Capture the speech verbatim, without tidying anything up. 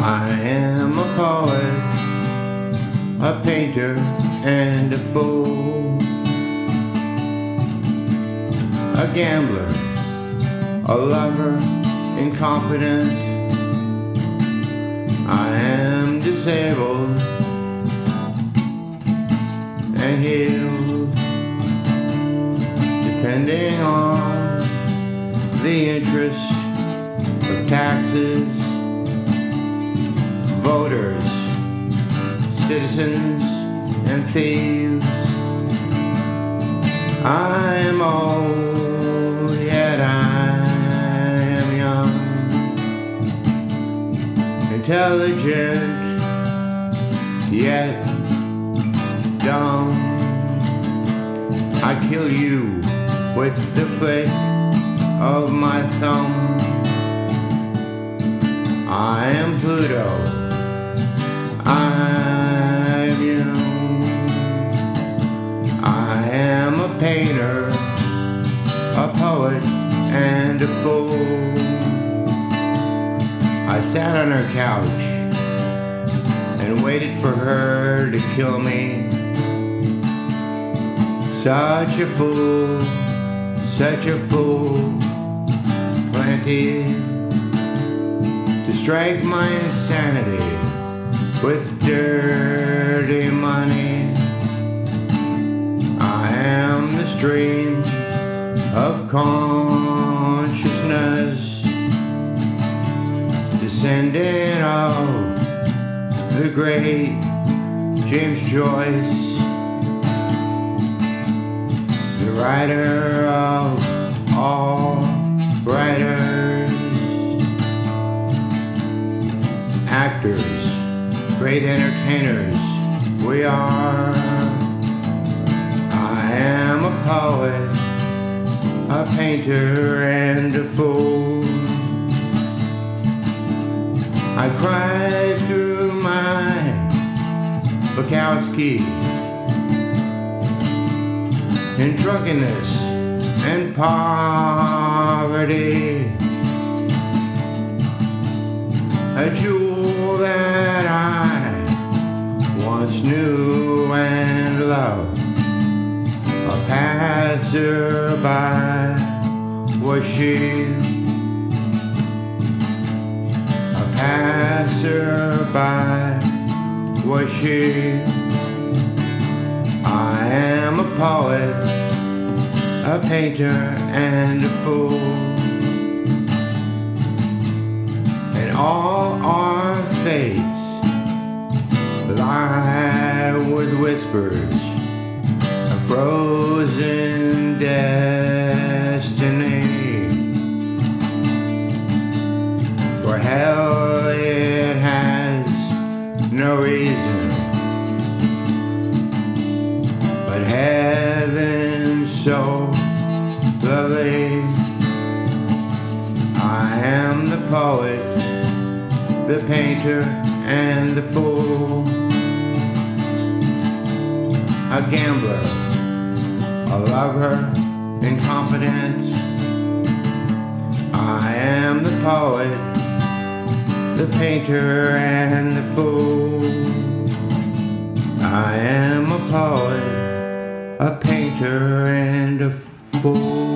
I am a poet, a painter and a fool, a gambler, a lover, incompetent. I am disabled and healed, depending on the interest of taxes, voters, citizens, and thieves. I am old, yet I am young, intelligent, yet dumb. I kill you with the flick of my thumb. I am Pluto, I'm you. I am a painter, a poet, and a fool. I sat on her couch and waited for her to kill me. Such a fool, such a fool, plenty to strike my insanity with dirty money. I am the stream of consciousness, descendant of the great James Joyce, the writer of all writers, actors, great entertainers we are. I am a poet, a painter, and a fool. I cry through my Bukowski in drunkenness and poverty, a jewel that I once knew and loved, a passerby was she, a passerby was she. I am a poet, a painter, and a fool, and all our fates lie with whispers of frozen destiny. For hell it has no reason, but heaven so lovely. I am the poet, the painter, and the fool, a gambler, a lover, incompetent. I am the poet, the painter, and the fool. I am a poet, a painter, and a fool.